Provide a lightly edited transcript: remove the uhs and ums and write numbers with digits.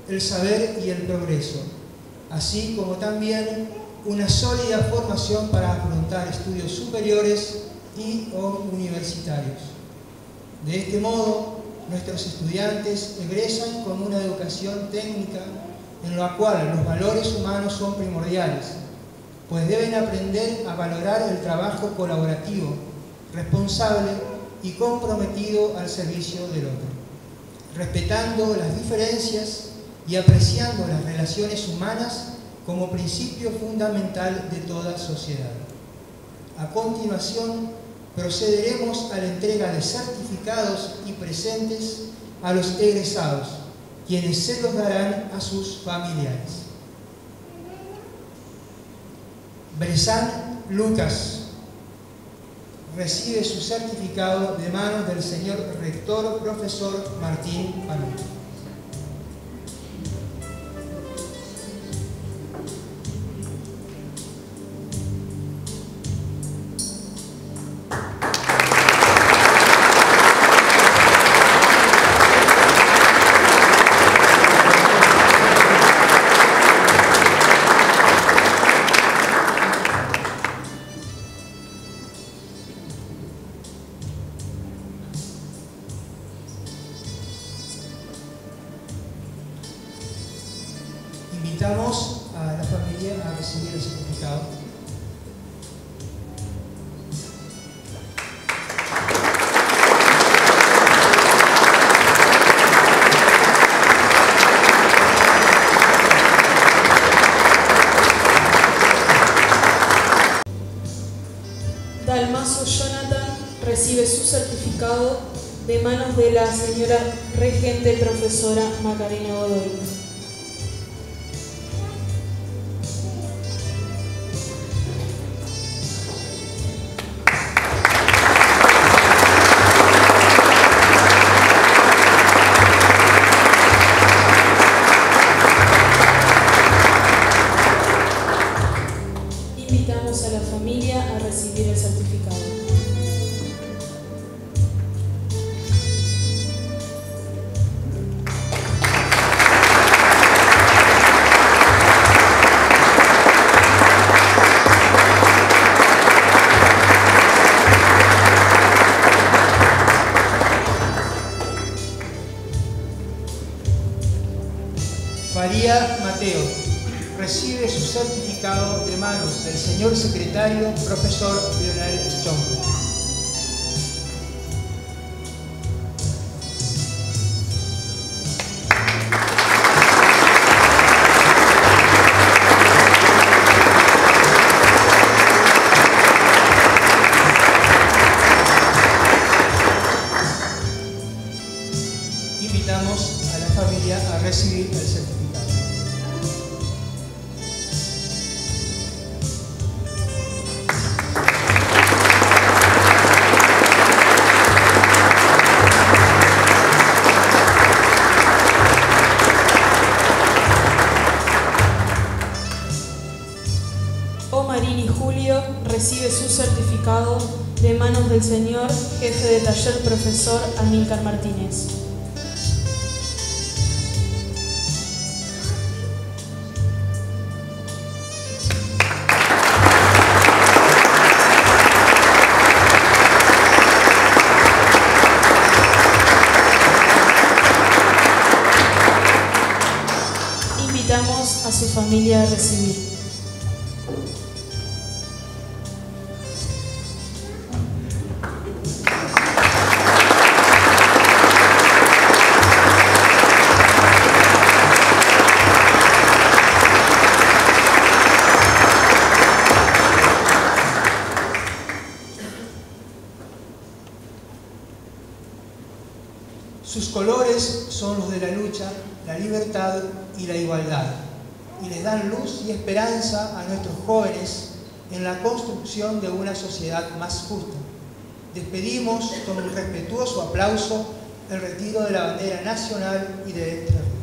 el saber y el progreso, así como también una sólida formación para afrontar estudios superiores y o universitarios. De este modo, nuestros estudiantes egresan con una educación técnica en la cual los valores humanos son primordiales, pues deben aprender a valorar el trabajo colaborativo, responsable y comprometido al servicio del otro, respetando las diferencias y apreciando las relaciones humanas como principio fundamental de toda sociedad. A continuación, procederemos a la entrega de certificados y presentes a los egresados, quienes se los darán a sus familiares. Bresan Lucas recibe su certificado de manos del señor rector profesor Martín Panú. Invitamos a la familia a recibir el certificado. Dalmaso Jonathan recibe su certificado de manos de la señora regente profesora Macarena Godoy. Invitamos a la familia a recibir el certificado. Faría Mateo recibe su certificado de manos del señor secretario profesor Lionel Strong. Invitamos a la familia a recibir el certificado. Marini Julio recibe su certificado de manos del señor jefe de taller profesor Amílcar Martínez. Invitamos a su familia a recibir. Sus colores son los de la lucha, la libertad y la igualdad, y les dan luz y esperanza a nuestros jóvenes en la construcción de una sociedad más justa. Despedimos con un respetuoso aplauso el retiro de la bandera nacional y de este